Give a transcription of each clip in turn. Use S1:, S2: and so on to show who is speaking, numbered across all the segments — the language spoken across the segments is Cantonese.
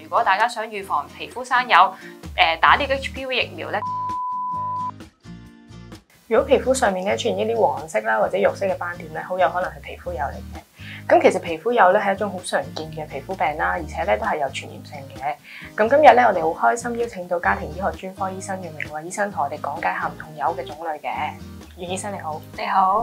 S1: 如果大家想預防皮膚生疣，打呢個 HPV 疫苗咧。
S2: 如果皮膚上面咧出現呢啲黃色啦或者肉色嘅斑點咧，好有可能係皮膚疣嚟嘅。咁其實皮膚疣咧係一種好常見嘅皮膚病啦，而且咧都係有傳染性嘅。咁今日咧我哋好開心邀請到家庭醫學專科醫生袁明慧醫生同我哋講解下唔同疣嘅種類嘅。袁醫生你好。
S1: 你好。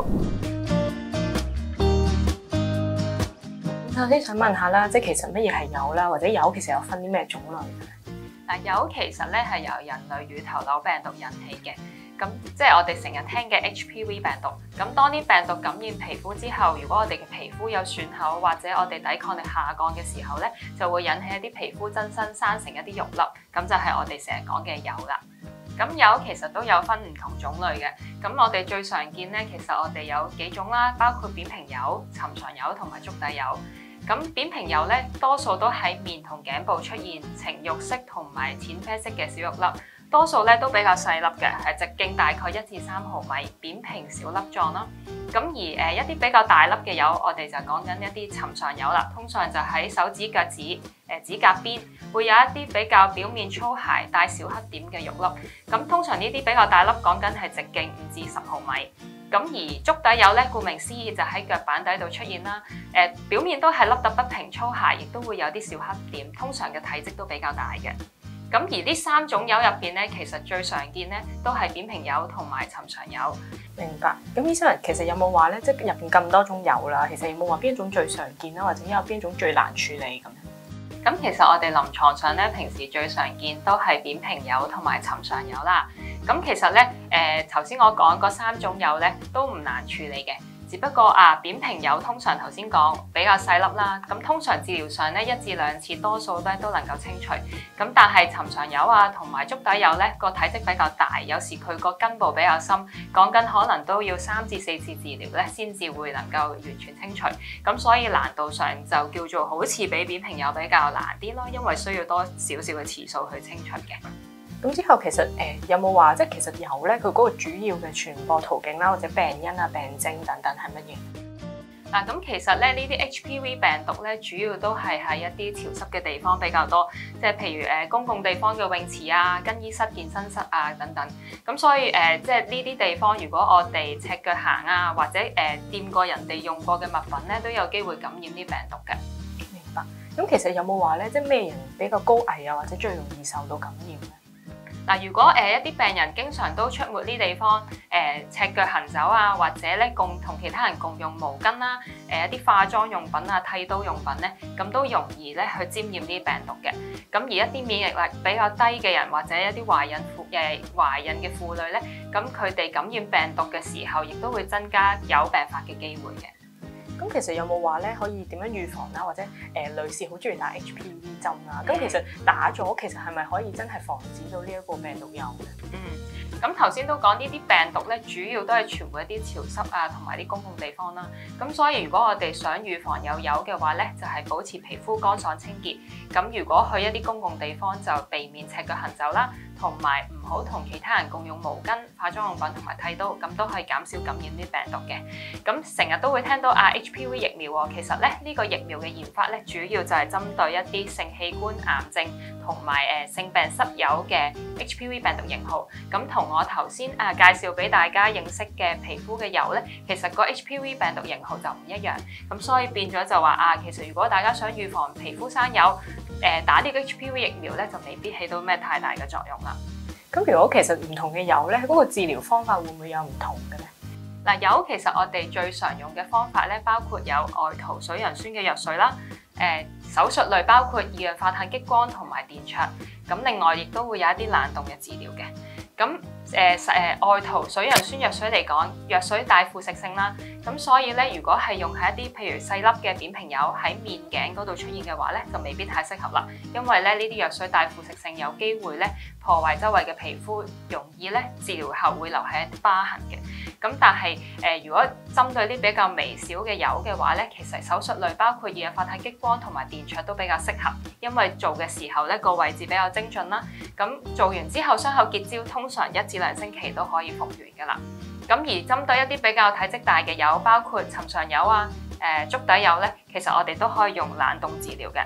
S2: 首先想問下啦，即係其實乜嘢係疣啦，或者疣其實有分啲咩種類嘅？
S1: 嗱，疣其實咧係由人類乳頭瘤病毒引起嘅。咁即係我哋成日聽嘅 HPV 病毒。咁當啲病毒感染皮膚之後，如果我哋嘅皮膚有損口或者我哋抵抗力下降嘅時候咧，就會引起一啲皮膚增生，生成一啲肉粒，咁就係我哋成日講嘅疣啦。咁疣其實都有分唔同種類嘅。咁我哋最常見咧，其實我哋有幾種啦，包括扁平疣、尋常疣同埋足底疣。咁扁平疣咧，多數都喺面同頸部出現呈肉色同埋淺啡色嘅小肉粒。多數咧都比較細粒嘅，係直徑大概1至3毫米，扁平小粒狀啦。咁而一啲比較大粒嘅疣，我哋就講緊一啲尋常疣啦。通常就喺手指、腳趾、指甲邊，會有一啲比較表面粗糙、帶小黑點嘅肉粒。咁通常呢啲比較大粒，講緊係直徑5至10毫米。咁而足底疣咧，顧名思義就喺腳板底度出現啦。表面都係凹凸不平、粗糙，亦都會有啲小黑點。通常嘅體積都比較大嘅。咁而呢3種疣入邊咧，其實最常見咧都係扁平疣同埋尋常疣。
S2: 明白。咁醫生其實有冇話咧，即係入邊咁多種疣啦，其實有冇話邊一種最常見啦，或者有邊一種最難處理咁？
S1: 咁其實我哋臨床上咧，平時最常見都係扁平疣同埋尋常疣啦。咁其實咧，頭先我講嗰3種疣咧都唔難處理嘅。只不過扁平疣通常頭先講比較細粒啦，咁通常治療上咧1至2次多數咧都能夠清除。咁但係尋常疣同埋足底疣咧個體積比較大，有時佢個根部比較深，講緊可能都要3至4次治療咧先至會能夠完全清除。咁所以難度上就叫做好似比扁平疣比較難啲咯，因為需要多少少嘅次數去清除嘅。
S2: 咁之後其實有冇話即係其實疣咧佢嗰個主要嘅傳播途徑啦，或者病因啊、病徵等等係乜嘢？
S1: 嗱，咁其實咧呢啲 HPV 病毒咧主要都係喺一啲潮濕嘅地方比較多，即係譬如公共地方嘅泳池啊、更衣室、健身室啊等等。咁所以即係呢啲地方，如果我哋赤腳行啊，或者掂過人哋用過嘅物品咧，都有機會感染啲病毒嘅。
S2: 明白。咁其實有冇話咧，即係咩人比較高危啊，或者最容易受到感染咧？
S1: 嗱，如果一啲病人經常都出沒呢地方，赤腳行走啊，或者咧同其他人共用毛巾啦，一啲化妝用品啊、剃刀用品咧，咁都容易咧去沾染啲病毒嘅。咁而一啲免疫力比較低嘅人，或者一啲懷孕嘅婦女咧，咁佢哋感染病毒嘅時候，亦都會增加有病發嘅機會嘅。
S2: 咁其實有冇話咧可以點樣預防啦？或者女士好中意打 HPV 針啦，咁其實打咗其實係咪可以真係防止到呢一個病毒疣嘅？
S1: 咁頭先都講呢啲病毒咧，主要都係傳播一啲潮濕啊，同埋啲公共地方啦。咁所以如果我哋想預防有疣嘅話咧，就係保持皮膚乾爽清潔。咁如果去一啲公共地方，就避免赤腳行走啦，同埋唔好同其他人共用毛巾、化妝用品同埋剃刀，咁都可以減少感染啲病毒嘅。咁成日都會聽到HPV 疫苗喎，其實咧呢個疫苗嘅研發咧，主要就係針對一啲性器官癌症同埋性病濕疣嘅 HPV 病毒型號。咁同我頭先介紹俾大家認識嘅皮膚嘅疣咧，其實個 HPV 病毒型號就唔一樣。咁所以變咗就話其實如果大家想預防皮膚生疣，打呢個 HPV 疫苗咧，就未必起到咩太大嘅作用啦。
S2: 咁如果其實唔同嘅疣咧，嗰個治療方法會唔會有唔同嘅咧？
S1: 嗱，疣其實我哋最常用嘅方法咧，包括有外塗水楊酸嘅藥水啦，手術類包括二氧化碳激光同埋電灼，咁另外亦都會有一啲冷凍嘅治療嘅。咁外塗水楊酸藥水嚟講，藥水帶腐蝕性啦，咁所以咧，如果係用喺一啲譬如細粒嘅扁平疣喺面頸嗰度出現嘅話咧，就未必太適合啦，因為咧呢啲藥水帶腐蝕性，有機會咧破壞周圍嘅皮膚，容易咧治療後會留下一啲疤痕嘅。咁但係如果針對啲比較微小嘅疣嘅話咧，其實手術類包括二氧化碳激光同埋電灼都比較適合，因為做嘅時候咧個位置比較精準啦。咁做完之後傷口結焦，通常1至2星期都可以復原㗎啦。咁而針對一啲比較體積大嘅疣，包括尋常疣足底疣咧，其實我哋都可以用冷凍治療嘅。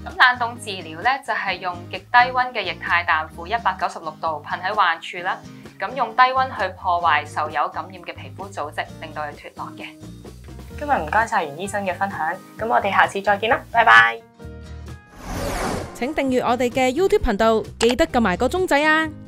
S1: 咁冷凍治療咧就係用極低溫嘅液態氮負196度噴喺患處啦，咁用低溫去破壞受有感染嘅皮膚組織，令到佢脫落嘅。
S2: 今日唔該晒袁醫生嘅分享，咁我哋下次再見啦，拜拜。
S3: 請訂閱我哋嘅 YouTube 頻道，記得撳埋個鐘仔啊！